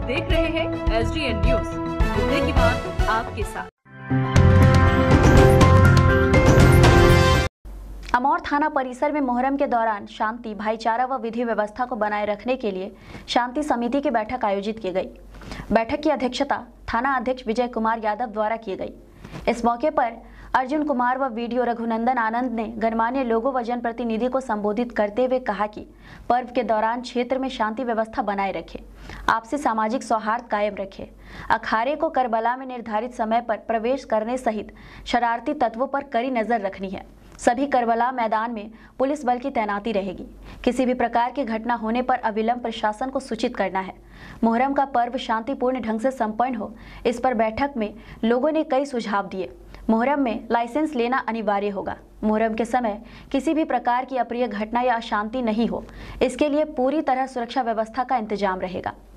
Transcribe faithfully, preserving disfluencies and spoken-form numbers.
देख रहे हैं एस डी एन न्यूज, मुद्दे की बात आपके साथ। अमौर थाना परिसर में मुहर्रम के दौरान शांति, भाईचारा व विधि व्यवस्था को बनाए रखने के लिए शांति समिति की बैठक आयोजित की गई। बैठक की अध्यक्षता थाना अध्यक्ष विजय कुमार यादव द्वारा की गई। इस मौके पर अर्जुन कुमार व वीडियो रघुनंदन आनंद ने गणमान्य लोगों व जनप्रतिनिधि को संबोधित करते हुए कहा कि पर्व के दौरान क्षेत्र में शांति व्यवस्था बनाए रखें, आपसी सामाजिक सौहार्द कायम रखें। अखाड़े को करबला में निर्धारित समय पर प्रवेश करने सहित शरारती तत्वों पर कड़ी नजर रखनी है। सभी करबला मैदान में पुलिस बल की तैनाती रहेगी। किसी भी प्रकार की घटना होने पर अविलंब प्रशासन को सूचित करना है। मुहर्रम का पर्व शांतिपूर्ण ढंग से संपन्न हो, इस पर बैठक में लोगों ने कई सुझाव दिए। मुहर्रम में लाइसेंस लेना अनिवार्य होगा। मुहर्रम के समय किसी भी प्रकार की अप्रिय घटना या अशांति नहीं हो, इसके लिए पूरी तरह सुरक्षा व्यवस्था का इंतजाम रहेगा।